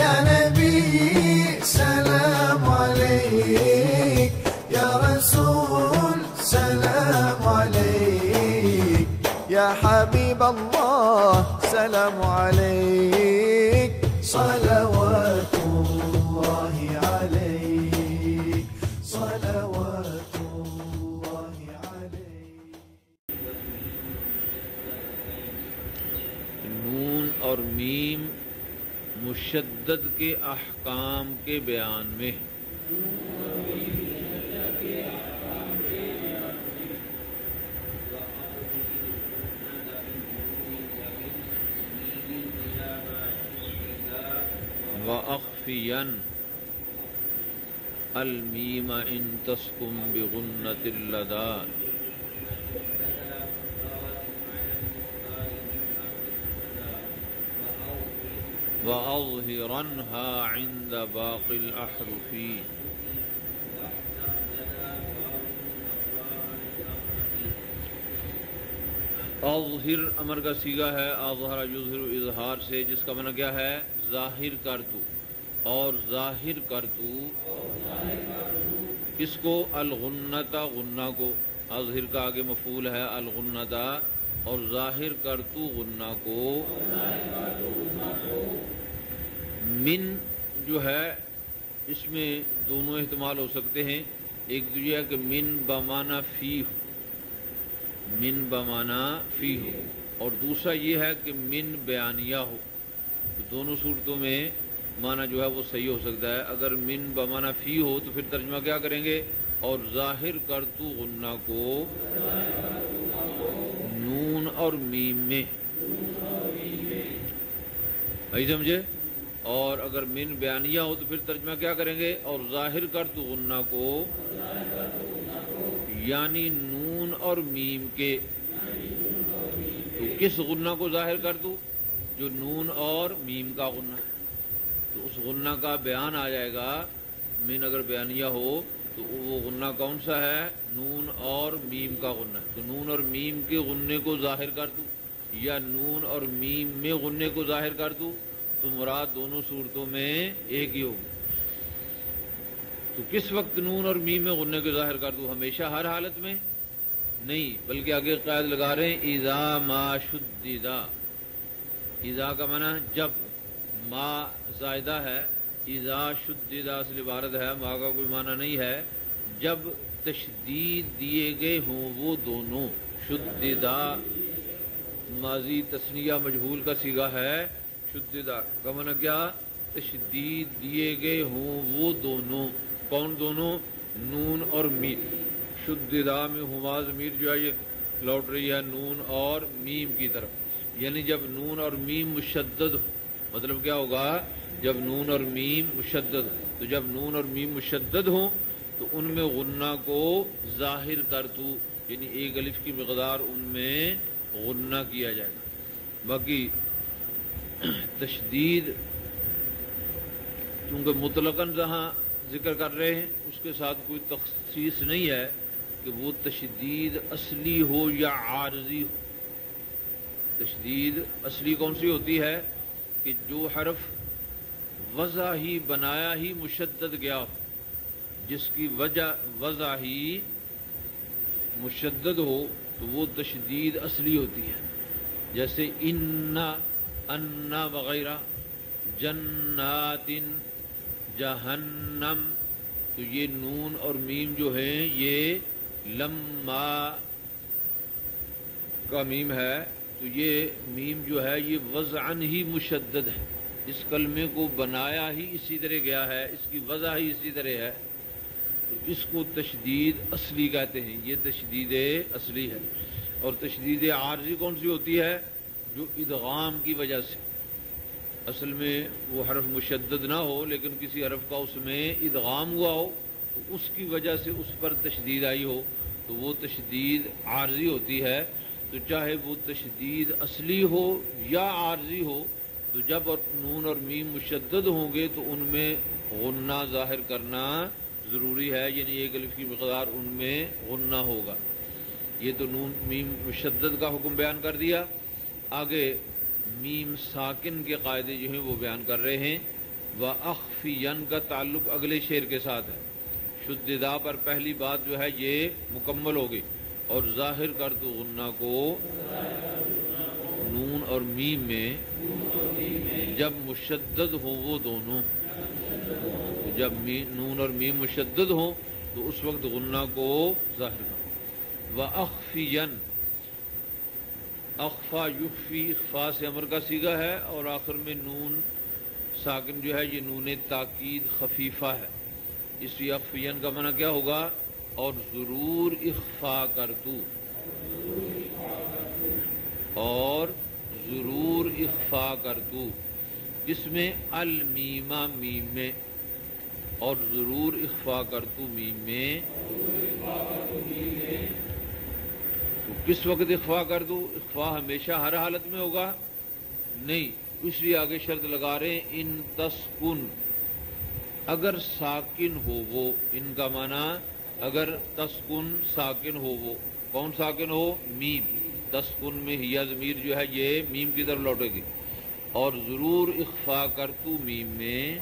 يا نبي سلام عليك، يا رسول سلام عليك، يا حبيب الله سلام عليك، صلوات الله عليك، صلوات الله عليك. نون اور میم مشدد کے احکام کے بیان میں وَأَخْفِيًا الْمِيمَ إِن تَسْكُن بِغُنَّةِ اللَّدَى وَأَظْهِرَنْهَا عِندَ بَاقِي الْأَحْرُفِ. اظہر امر کا صیغہ ہے، اظہر یظہر اظہار سے، جس کا معنی کیا ہے؟ ظاہر کر تو، اور ظاہر کر تو کس کو؟ الغنتا، غنہ کو. اظہر کا آگے مفعول ہے الغنتا، اور ظاہر کر تو غنہ کو. من جو ہے اس میں دونوں احتمال ہو سکتے ہیں. ایک تو یہ ہے کہ من بمعنی فی ہو، من بمعنی فی ہو، اور دوسرا یہ ہے کہ من بیانیہ ہو. تو دونوں صورتوں میں معنی جو ہے وہ صحیح ہو سکتا ہے. اگر من بمعنی فی ہو تو پھر ترجمہ کیا کریں گے؟ اور ظاہر کر تو غنہ کو نون اور میم میں. بھائی سمجھے؟ اور اگر من بیانیہ ہو تو پھر ترجمہ کیا کریں گے؟ اور ظاہر کر تو غنہ کو، یعنی نون اور میم کے. تو کس غنہ کو ظاہر کر دو؟ جو نون اور میم کا غنہ ہے. تو اس غنہ کا بیان آ جائے گا. من اگر بیانیہ ہو تو وہ غنہ کون سا ہے؟ نون اور میم کا غنہ ہے. تو نون اور میم کے غنے کو ظاہر کر دو، یا نون اور میم میں غنے کو ظاہر کر دو، تو مراد دونوں صورتوں میں ایک ہی ہوگی. تو کس وقت نون اور میم میں غنے کو ظاہر کر دو؟ ہمیشہ ہر حالت میں نہیں، بلکہ آگے قید لگا رہے ہیں اذا ما شددا. اذا کا معنی جب، ما زائدہ ہے، اذا شددا اصل عبارت ہے، ما کا کوئی معنی نہیں ہے. جب تشدید دیے گئے ہوں وہ دونوں. شددا ماضی تثنیہ مجہول کا صیغہ ہے. شددا کا معنی کیا؟ تشدید دیے گئے ہوں وہ دونوں. کون دونوں؟ نون اور میم. شددا میں ہما ضمیر جو ہے یہ لوٹ رہی ہے نون اور میم کی طرف. یعنی جب نون اور میم مشدد ہو. مطلب کیا ہوگا؟ جب نون اور میم مشدد ہو. تو جب نون اور میم مشدد ہوں تو ان میں غنہ کو ظاہر کر تو، یعنی ایک الف کی مقدار ان میں غنہ کیا جائے گا. باقی تشدید چونکہ مطلقاً جہاں ذکر کر رہے ہیں اس کے ساتھ کوئی تخصیص نہیں ہے کہ وہ تشدید اصلی ہو یا عارضی ہو. تشدید اصلی کون سی ہوتی ہے؟ کہ جو حرف وضع ہی بنایا ہی مشدد گیا ہو، جس کی وضع ہی مشدد ہو تو وہ تشدید اصلی ہوتی ہے. جیسے انا وغیرہ، جنات، جہنم. تو یہ نون اور میم جو ہیں یہ لما کا میم ہے. تو یہ میم جو ہے یہ وضعاً ہی مشدد ہے. اس کلمے کو بنایا ہی اسی طرح گیا ہے، اس کی وضع ہی اسی طرح ہے. تو اس کو تشدید اصلی کہتے ہیں. یہ تشدید اصلی ہے. اور تشدید عارضی کون سی ہوتی ہے؟ جو ادغام کی وجہ سے، اصل میں وہ حرف مشدد نہ ہو لیکن کسی حرف کا اس میں ادغام ہوا ہو تو اس کی وجہ سے اس پر تشدید آئی ہو تو وہ تشدید عارضی ہوتی ہے. تو چاہے وہ تشدید اصلی ہو یا عارضی ہو، تو جب نون اور میم مشدد ہوں گے تو ان میں غنہ ظاہر کرنا ضروری ہے، یعنی ایک الف کی مقدار ان میں غنہ ہوگا. یہ تو نون میم مشدد کا حکم بیان کر دیا. آگے میم ساکن کے قاعدے جو ہیں وہ بیان کر رہے ہیں. وَأَخْفِيًا کا تعلق اگلے شعر کے ساتھ ہے. شددا پر پہلی بات جو ہے یہ مکمل ہو گئی. اور ظاہر کر تو غنہ کو نون اور میم میں جب مشدد ہوں وہ دونوں، جب نون اور میم مشدد ہوں تو اس وقت غنہ کو ظاہر کرو. وَأَخْفِيًا، اخفا یخفی اخفا سے امر کا صیغہ ہے، اور آخر میں نون ساکن جو ہے یہ نون تاکید خفیفہ ہے، اس لیے اخفین کا معنی کیا ہوگا؟ اور ضرور اخفا کر تو، اور ضرور اخفا کر تو، جس میں المیمہ میم میں، اور ضرور اخفا کر تو میم میں. تو کس وقت اخفا کر دوں؟ اخفا ہمیشہ ہر حالت میں ہوگا نہیں، اس لیے آگے شرط لگا رہے ہیں ان تسکن، اگر ساکن ہو وہ. ان کا معنی اگر تسکن ساکن ہو وہ. کون ساکن ہو؟ میم. تسکن میں ہیا ضمیر جو ہے یہ میم کی طرف لوٹے گی. اور ضرور اخفا کر تو میم میں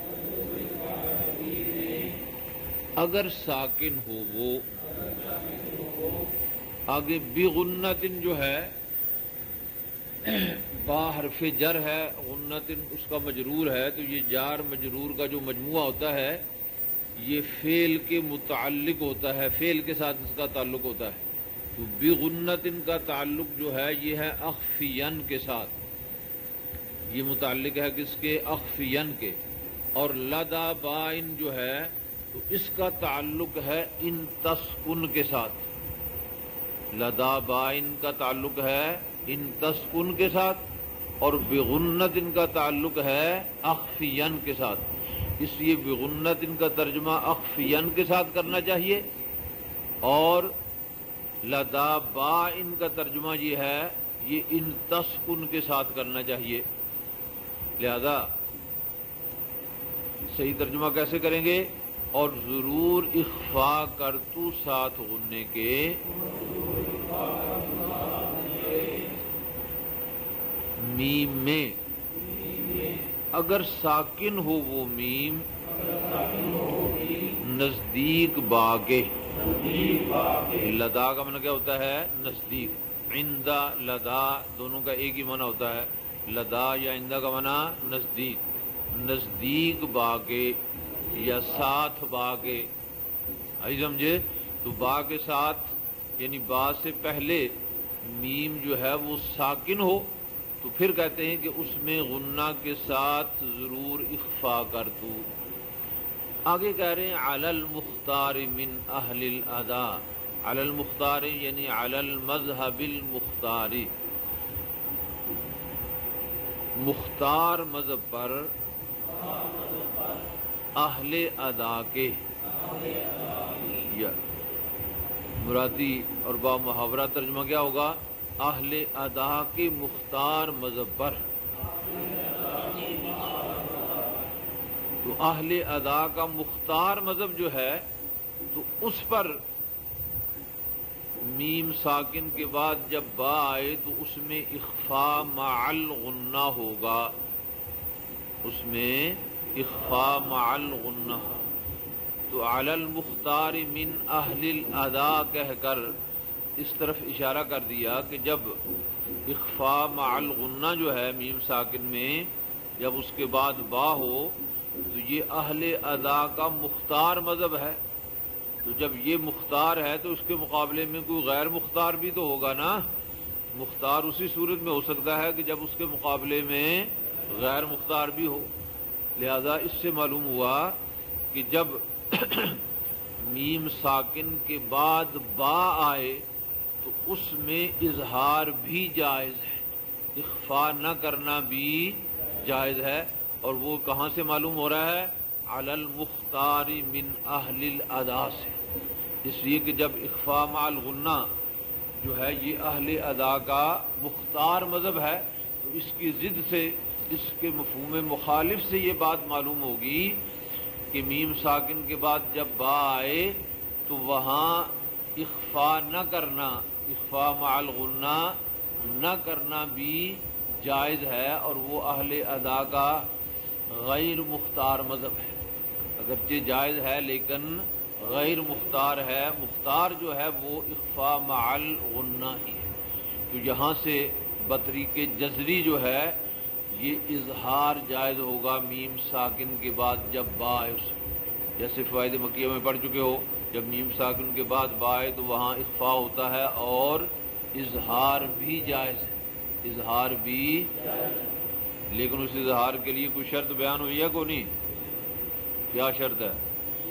اگر ساکن ہو وہ. آگے بغنتن جو ہے با حرف جر ہے، غنتن اس کا مجرور ہے، تو یہ جار مجرور کا جو مجموعہ ہوتا ہے یہ فعل کے متعلق ہوتا ہے، فعل کے ساتھ اس کا تعلق ہوتا ہے. تو بغنتن کا تعلق جو ہے یہ ہے اخفین کے ساتھ، یہ متعلق ہے کس کے؟ اخفین کے. اور لدا بائن جو ہے تو اس کا تعلق ہے ان تسکن کے ساتھ. لدا بائن کا تعلق ہے ان تسکن کے ساتھ، اور بغنت ان کا تعلق ہے اخفین کے ساتھ. اس لیے بغنت ان کا ترجمہ اخفین کے ساتھ کرنا چاہیے، اور لدا بائن کا ترجمہ یہ ہے یہ ان تسکن کے ساتھ کرنا چاہیے. لہذا صحیح ترجمہ کیسے کریں گے؟ اور ضرور اخفا کر تو ساتھ غننے کے، میم میں اگر ساکن ہو وہ میم نزدیک با کے. لدا کا معنی کیا ہوتا ہے؟ نزدیک. عندہ لدا دونوں کا ایک ہی معنی ہوتا ہے. لدا یا عندہ کا معنی نزدیک، نزدیک با کے یا ساتھ با کے. آئی سمجھے؟ تو با کے ساتھ یعنی با سے پہلے میم جو ہے وہ ساکن ہو تو پھر کہتے ہیں کہ اس میں غنہ کے ساتھ ضرور اخفا کر تو. آگے کہہ رہے ہیں علی المختار من اہل الادا. علی المختار یعنی علی المذہب المختار، مختار مذہب پر اہل ادا کے. یا مرادی اور با محاورہ ترجمہ کیا ہوگا؟ اہل ادا کے مختار مذہب پر. تو اہل ادا کا مختار مذہب جو ہے تو اس پر میم ساکن کے بعد جب با آئے تو اس میں اخفا مع الغنہ ہوگا، اس میں اخفا مع الغنہ. تو علی المختار من اہل الادا کہہ کر اس طرف اشارہ کر دیا کہ جب اخفا مع الغنہ جو ہے میم ساکن میں جب اس کے بعد با ہو تو یہ اہل ادا کا مختار مذہب ہے. تو جب یہ مختار ہے تو اس کے مقابلے میں کوئی غیر مختار بھی تو ہوگا نا. مختار اسی صورت میں ہو سکتا ہے کہ جب اس کے مقابلے میں غیر مختار بھی ہو. لہذا اس سے معلوم ہوا کہ جب میم ساکن کے بعد با آئے تو اس میں اظہار بھی جائز ہے، اخفا نہ کرنا بھی جائز ہے. اور وہ کہاں سے معلوم ہو رہا ہے؟ علی المختار من اہل الادا سے. اس لیے کہ جب اخفا مع الغنہ جو ہے یہ اہل ادا کا مختار مذہب ہے تو اس کی ضد سے، اس کے مفہوم مخالف سے یہ بات معلوم ہوگی کہ میم ساکن کے بعد جب با آئے تو وہاں اخفا نہ کرنا، اخفا مع الغنہ نہ کرنا بھی جائز ہے، اور وہ اہل ادا کا غیر مختار مذہب ہے، اگرچہ جائز ہے لیکن غیر مختار ہے۔ مختار جو ہے وہ اخفاء مع الغنہ ہی ہے، تو یہاں سے بطریق جزری جو ہے یہ اظہار جائز ہوگا میم ساکن کے بعد جب با ہے، جیسے فوائد مکیہ میں پڑھ چکے ہو، جب میم ساکن کے بعد با ہے تو وہاں اخفاء ہوتا ہے اور اظہار بھی جائز ہے، اظہار بھی، لیکن اس اظہار کے لیے کوئی شرط بیان ہوئی ہے کو نہیں؟ کیا شرط ہے؟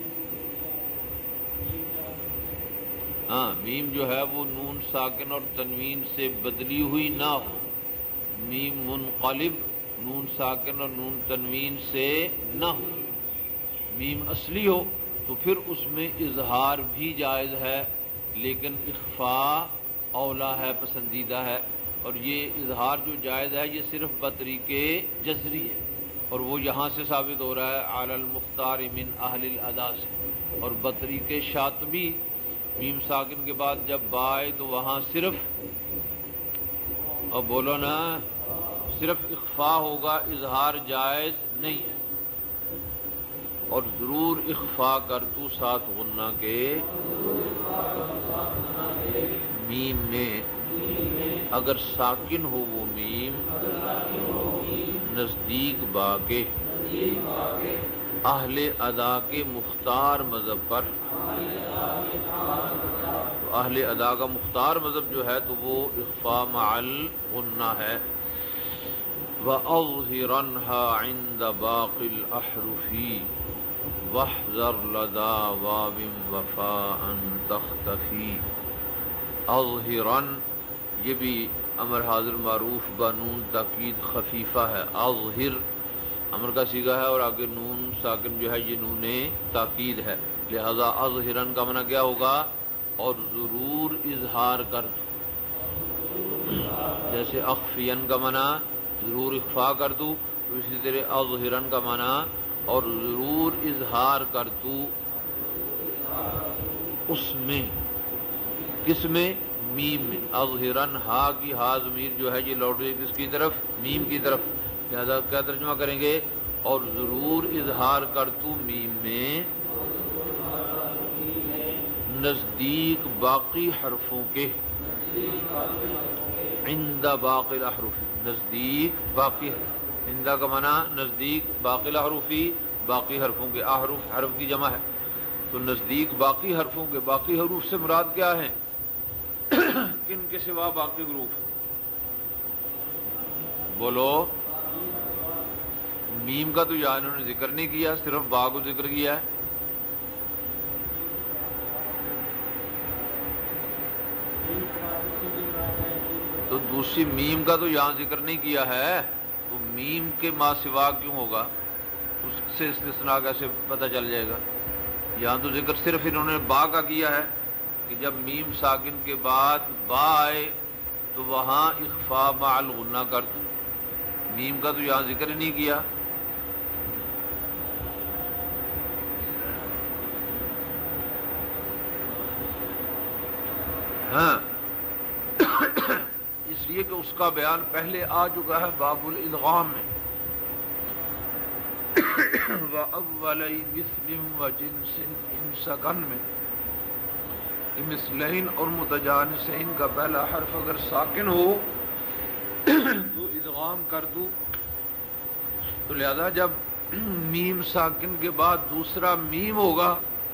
ہاں، میم جو ہے وہ نون ساکن اور تنوین سے بدلی ہوئی نہ ہو، میم منقلب نون ساکن اور نون تنوین سے نہ ہو، میم اصلی ہو تو پھر اس میں اظہار بھی جائز ہے لیکن اخفاء اولا ہے، پسندیدہ ہے، اور یہ اظہار جو جائز ہے یہ صرف بطریق جزری ہے، اور وہ یہاں سے ثابت ہو رہا ہے علی المختار من اہل الادا سے، اور بطریق شاطبی میم ساکن کے بعد جب با آئے تو وہاں صرف، اور بولو نا، صرف اخفاء ہوگا، اظہار جائز نہیں ہے، اور ضرور اخفاء کر تو ساتھ غنہ کے میم میں، اگر ساکن ہو وہ میم نزدیک با کے اہل ادا کے مختار مذہب پر، تو اہل ادا کا مختار مذہب جو ہے تو وہ اخفاء مع الغنہ ہے۔ وَأَظْهِرَنْهَا عِنْدَ بَاقِ الْأَحْرُفِ وَاحْذَرْ لَدَى وَاوٍ وَفَاءً تَخْتَفِي۔ اظہرن یہ بھی امر حاضر معروف بنون تاکید خفیفہ ہے، اظہر امر کا صیغہ ہے اور آگے نون ساکن جو ہے یہ نون تاکید ہے، لہذا اظہرن کا معنی کیا ہوگا؟ اور ضرور اظہار کر، جیسے اخفین کا معنی ضرور اخفاء کر دوں، تو اسی طرح اظہرن کا معنی اور ضرور اظہار کر تو اس میں، کس میں؟ میم میں۔ اظہرن ہا کی ہا ضمیر جو ہے یہ لوٹ رہی ہے کس کی طرف؟ میم کی طرف، لہذا کیا ترجمہ کریں گے؟ اور ضرور اظہار کر تو میم میں نزدیک باقی حرفوں کے، عند باقی الاحرف، نزدیک باقی، عند کا معنی نزدیک، باقی الاحرف باقی حرفوں کے، احرف حرف کی جمع ہے، تو نزدیک باقی حرفوں کے، باقی حروف سے مراد کیا ہیں؟ کن کے سوا باقی حروف؟ بولو۔ میم کا تو یہاں انہوں نے ذکر نہیں کیا، صرف با کو ذکر کیا ہے، تو دوسری میم کا تو یہاں ذکر نہیں کیا ہے، تو میم کے ما سوا کیوں ہوگا؟ اس سے استثناء کیسے پتہ چل جائے گا؟ یہاں تو ذکر صرف انہوں نے با کا کیا ہے کہ جب میم ساکن کے بعد با آئے تو وہاں اخفاء مع الغنہ کر دوں، میم کا تو یہاں ذکر ہی نہیں کیا۔ ہاں، اس لیے کہ اس کا بیان پہلے آ چکا ہے باب الادغام میں، وَأَوَّلَيْ مِثْلٍ وَجِنْسٍ إِنْ سَكَنْ میں، مثلین اور متجانسین کا پہلا حرف اگر ساکن ہو تو ادغام کر دوں، تو لہذا جب میم ساکن کے بعد دوسرا میم ہوگا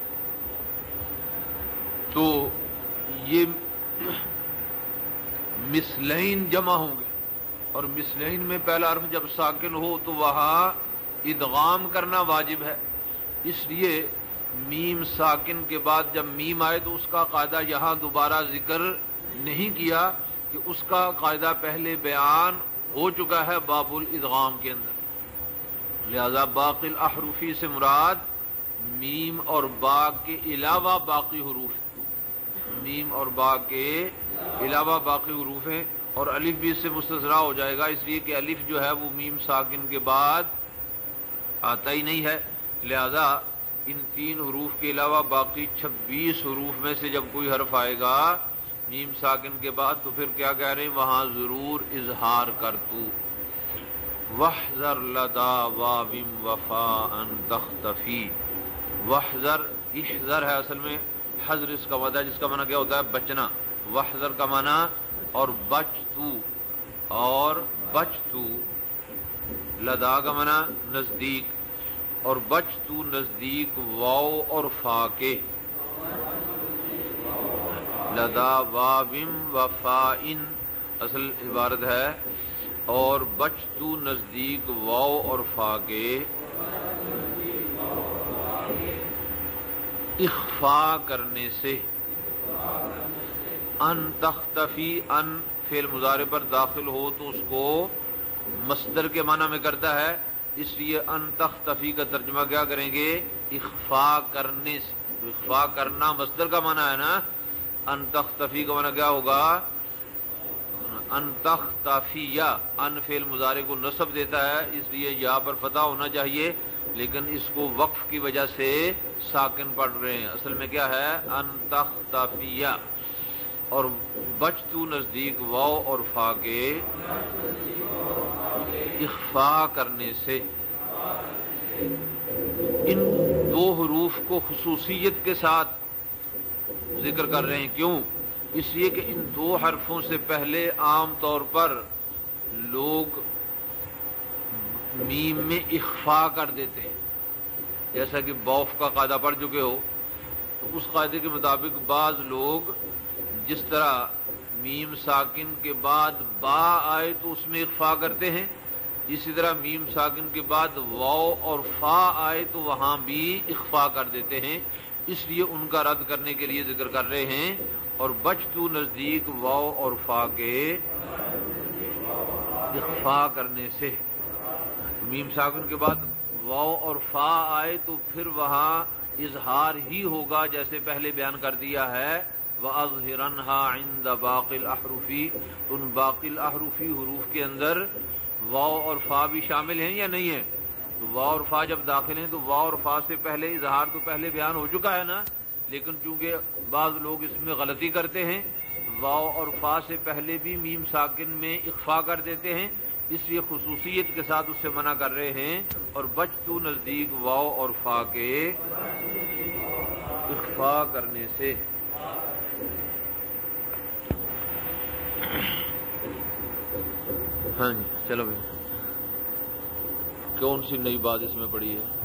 تو یہ مثلین جمع ہوں گے، اور مثلین میں پہلا حرف جب ساکن ہو تو وہاں ادغام کرنا واجب ہے، اس لیے میم ساکن کے بعد جب میم آئے تو اس کا قاعدہ یہاں دوبارہ ذکر نہیں کیا، کہ اس کا قاعدہ پہلے بیان ہو چکا ہے باب الادغام کے اندر، لہذا باقی الاحرفی سے مراد میم اور با کے علاوہ باقی حروف، میم اور با کے علاوہ باقی حروف ہیں، اور الف بھی اس سے مستثنیٰ ہو جائے گا، اس لیے کہ الف جو ہے وہ میم ساکن کے بعد آتا ہی نہیں ہے، لہذا ان 3 حروف کے علاوہ باقی 26 حروف میں سے جب کوئی حرف آئے گا میم ساکن کے بعد تو پھر کیا کہہ رہے ہیں؟ وہاں ضرور اظہار کر تو، وحذر لدا باب وفاء تختفی. وحذر احذر ہے اصل میں، حذر اس کا وعدہ جس کا معنی کیا ہوتا ہے؟ بچنا. وحذر کا معنی اور بچ تو لدا کا معنی نزدیک، اور بچ تو نزدیک واو اور فا کے. لدا باب وفاء اصل عبارت ہے، اور بچ تو نزدیک واو اور فا کے اخفا کرنے سے. ان تختفی، ان فعل مضارع پر داخل ہو تو اس کو مصدر کے معنی میں کرتا ہے، اس لیے ان تختفی کا ترجمہ کیا کریں گے؟ اخفا کرنے سے. اخفا کرنا مصدر کا معنی ہے نا، ان تختفی کا معنی کیا ہوگا؟ ان تختفیہ. ان فعل مضارع کو نصب دیتا ہے، اس لیے یا پر فتح ہونا چاہیے، لیکن اس کو وقف کی وجہ سے ساکن پڑھ رہے ہیں. اصل میں کیا ہے؟ ان تختفیہ. اور بچ تو نزدیک واو اور فا کے اخفا کرنے سے. ان دو حروف کو خصوصیت کے ساتھ ذکر کر رہے ہیں. کیوں؟ اس لیے کہ ان دو حرفوں سے پہلے عام طور پر لوگ میم میں اخفا کر دیتے ہیں. جیسا کہ بوف کا قاعدہ پڑھ چکے ہو، تو اس قاعدے کے مطابق بعض لوگ جس طرح میم ساکن کے بعد با آئے تو اس میں اخفا کرتے ہیں، اسی طرح میم ساکن کے بعد واو اور فا آئے تو وہاں بھی اخفا کر دیتے ہیں. اس لیے ان کا رد کرنے کے لیے ذکر کر رہے ہیں. اور بچ تو نزدیک واو اور فا کے اخفا کرنے سے. میم ساکن کے بعد واو اور فا آئے تو پھر وہاں اظہار ہی ہوگا، جیسے پہلے بیان کر دیا ہے وَأَظْهِرَنْهَا عِنْدَ بَاقِي الْأَحْرُفِ. ان باقی الاحرفی حروف کے اندر واو اور فا بھی شامل ہیں یا نہیں ہیں؟ تو واو اور فا جب داخل ہیں تو واو اور فا سے پہلے اظہار تو پہلے بیان ہو چکا ہے نا، لیکن چونکہ بعض لوگ اس میں غلطی کرتے ہیں، واو اور فا سے پہلے بھی میم ساکن میں اخفا کر دیتے ہیں، اس لیے خصوصیت کے ساتھ اس سے منع کر رہے ہیں. اور بچ تو نزدیک واو اور فا کے اخفا کرنے سے. ہاں جی چلو بھائی، کون سی نئی بات اس میں پڑی ہے؟